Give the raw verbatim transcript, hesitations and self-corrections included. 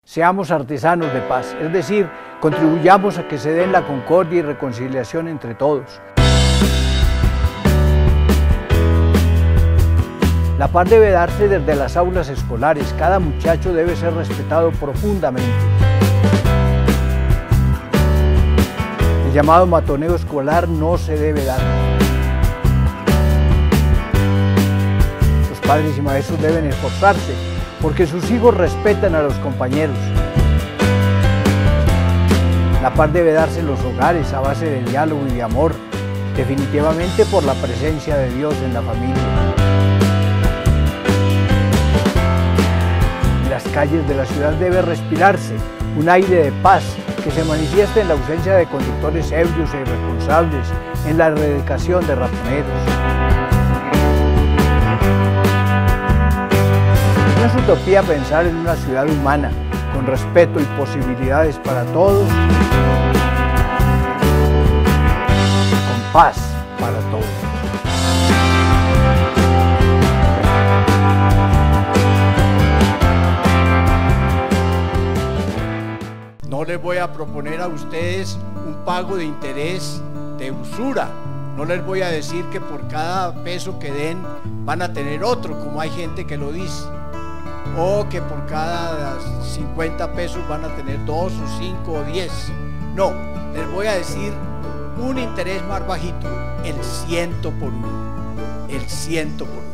Seamos artesanos de paz, es decir, contribuyamos a que se den la concordia y reconciliación entre todos. La paz debe darse desde las aulas escolares, cada muchacho debe ser respetado profundamente. El llamado matoneo escolar no se debe dar. Los padres y maestros deben esforzarse porque sus hijos respetan a los compañeros. La paz debe darse en los hogares a base de diálogo y de amor, definitivamente por la presencia de Dios en la familia. En las calles de la ciudad debe respirarse un aire de paz que se manifiesta en la ausencia de conductores ebrios e irresponsables, en la erradicación de raponeros. No es utopía pensar en una ciudad humana, con respeto y posibilidades para todos, con paz para todos. No les voy a proponer a ustedes un pago de interés de usura. No les voy a decir que por cada peso que den van a tener otro, como hay gente que lo dice. O que por cada cincuenta pesos van a tener dos o cinco o diez. No, les voy a decir un interés más bajito, el ciento por uno. El ciento por uno.